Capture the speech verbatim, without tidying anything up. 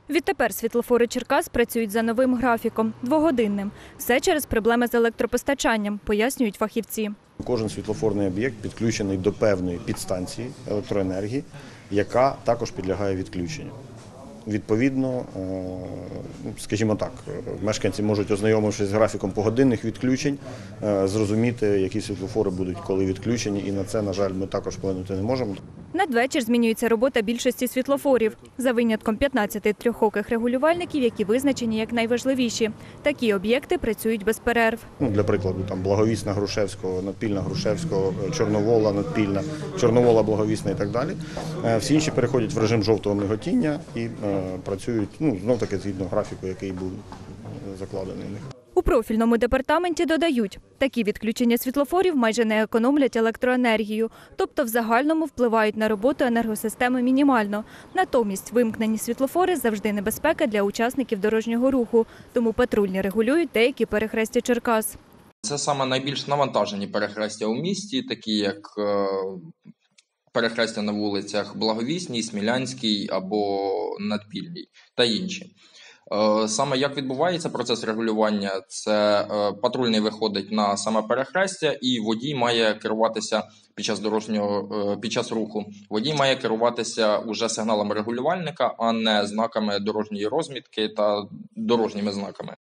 Відтепер світлофори Черкас працюють за новим графіком – двогодинним. Все через проблеми з електропостачанням, пояснюють фахівці. Кожен світлофорний об'єкт підключений до певної підстанції електроенергії, яка також підлягає відключенню. Відповідно, скажімо так, мешканці можуть, ознайомившись з графіком погодинних відключень, зрозуміти, які світлофори будуть коли відключені, і на це, на жаль, ми також вплинути не можемо. Надвечір змінюється робота більшості світлофорів, за винятком п'ятнадцяти трьохоких регулювальників, які визначені як найважливіші. Такі об'єкти працюють без перерв. Ну, для прикладу, там Благовісна Грушевського, Надпільна Грушевського, Чорновола, Надпільна, Чорновола, Благовісна і так далі. Всі інші переходять в режим жовтого миготіння і працюють, ну, знов-таки згідно графіку, який був закладений в них. У профільному департаменті додають, такі відключення світлофорів майже не економлять електроенергію, тобто в загальному впливають на роботу енергосистеми мінімально. Натомість вимкнені світлофори завжди небезпека для учасників дорожнього руху, тому патрульні регулюють деякі перехрестя Черкас. Це саме найбільш навантажені перехрестя у місті, такі як перехрестя на вулицях Благовісній, Смілянській або Надпільній та інші. Саме як відбувається процес регулювання, це патрульний виходить на саме перехрестя і водій має керуватися під час дорожнього, під час руху. Водій має керуватися уже сигналами регулювальника, а не знаками дорожньої розмітки та дорожніми знаками.